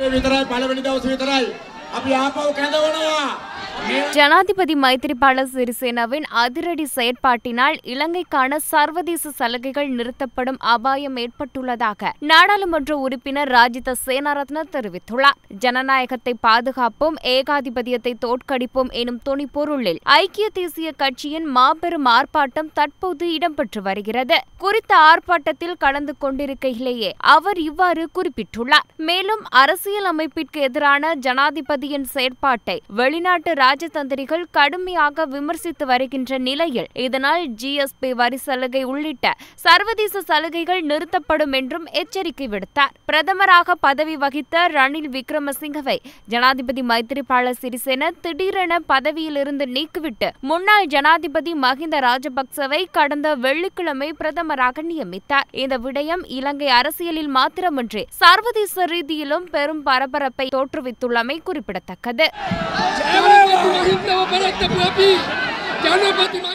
ஜனாதிபதி மைத்திரிபால சிறிசேனவின் அதிரடி செயற்பாட்டினால் இலங்கைக்கான சர்வதேச சலுகைகள் நிறுத்தப்படும் அபாயம் ஏற்பட்டுள்ளதாக நாடாளுமன்ற உறுப்பினர் ராஜித சேனாரத்ன தெரிவித்துள்ளார். ஜனநாயகத்தை பாதுகாப்போம், ஏகாதிபத்தியத்தை தோற்கடிப்போம் எனும் துணிப்பொருளில் ஐக்கிய தேசிய கட்சியின் மாபெரும் ஆர்ப்பாட்டம் தற்போது இடம்பெற்று வருகிறது. குறித்த ஆர்ப்பாட்டத்தில் கலந்து கொண்டிருக்கையிலேயே அவர் இவ்வாறு குறிப்பிட்டுள்ளார். மேலும் அரசியல் அமைப்பிற்கு எதிரான ஜனாதிபதியின் செயற்பாட்டை வெளிநாட்டு ராஜதந்திரிகள் கடுமையாக விமர்சித்து வருகின்ற நிலையில் இதனால் ஜிஎஸ்பி வரி சலுகை உள்ளிட்ட சர்வதேச சலுகைகள் நிறுத்தப்படும் என்றும் எச்சரிக்கை விடுத்தார். பிரதமராக பதவி வகித்த ரணில் விக்ரமசிங்கவை ஜனாதிபதி மைத்திரிபால சிறிசேன திடீரென பதவியிலிருந்து நீக்கிவிட்டு முன்னாள் ஜனாதிபதி மஹிந்த ராஜபக்சவை கடந்த வெள்ளிக்கிழமை பிரதமராக நியமித்தார். இந்த விடயம் இலங்கை அரசியலில் மாத்திரமின்றி சர்வதேச ரீதியிலும் பெரும் பரபரப்பை தோற்றுவித்துள்ளமை குறிப்பிடத்தக்கது.